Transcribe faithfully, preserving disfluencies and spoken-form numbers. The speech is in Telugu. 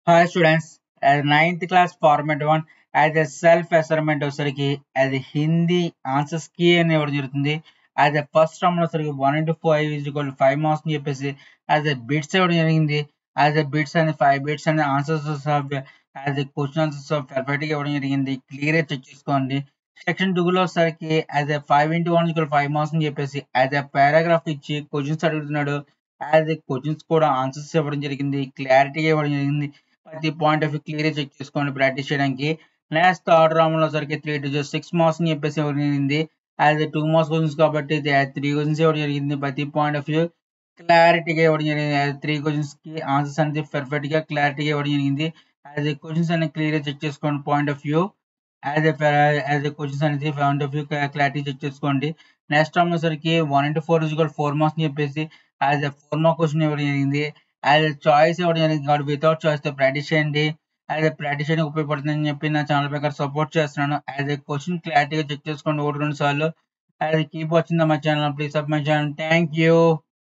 Hi students, as ninth class format one as a self assignment వచ్చరికి as a హిందీ ఆన్సర్స్ కి అని ఇవ్వడం జరుగుతుంది. as a ఫస్ట్ రౌండ్ వచ్చరికి one into five is equal five marks అని చెప్పేసి as a బిట్స్ ఇవ్వడం జరిగింది. as a బిట్స్ అని ఫైవ్ బిట్స్ అని answers as a question answers perfect గా ఇవ్వడం జరిగింది. క్లియర్ గా చెక్ చేసుకోండి. సెక్షన్ టూ లో వచ్చరికి as a five into one equal five marks అని చెప్పేసి as a పారాగ్రాఫ్ ఇచ్చి క్వశ్చన్స్ అడుగుతున్నాడు. as a క్వశ్చన్స్ కూడా ఆన్సర్స్ ఇవ్వడం జరిగింది. క్లారిటీగా ఇవ్వడం జరిగింది. ప్రతి point of view clear check చేసుకోండి ప్రాక్టీస్ చేయడానికి. నెక్స్ట్ థర్డ్ రౌండ్ లో సరికి త్రీ టు సిక్స్ మార్క్స్ అని చెప్పేసి ఇవ్వడం జరిగింది. యాజ్ టూ మార్క్స్ క్వశ్చన్స్ కాబట్టి త్రీ క్వశ్చన్స్ ఇవ్వడం జరిగింది. ప్రతి పాయింట్ ఆఫ్ వ్యూ క్లారిటీగా ఇవ్వడం జరిగింది. యాజ్ త్రీ క్వశ్చన్స్ కి ఆన్సర్స్ అనేది పర్ఫెక్ట్ గా క్లారిటీగా ఇవ్వడం జరిగింది. యాజ్ క్వశ్చన్స్ అనేది క్లియర్ చెక్ చేసుకోండి point of view. As as questions అనేది point of view clarity check చేసుకోండి. నెక్స్ట్ రౌండ్ సరికి one into four is four marks అని చెప్పేసి యాజ్ ఫోర్ మార్క్ క్వశ్చన్ ఇవ్వడం జరిగింది. యాజ్ చాయిస్ ఇవ్వడం జరిగింది కాబట్టి వితౌట్ చాయిస్ తో ప్రాక్టీస్ చేయండి. యాజ్ ప్రాక్టీస్ చేయడానికి ఉపయోగపడుతుందని చెప్పి నా ఛానల్ ప్రకారం సపోర్ట్ చేస్తున్నాను. యాజ్ ఏ క్వశ్చన్ క్లారిటీగా చెక్ చేసుకోండి ఒకటి రెండు సార్లు. As keep watching my channel, please sub my channel. Thank you.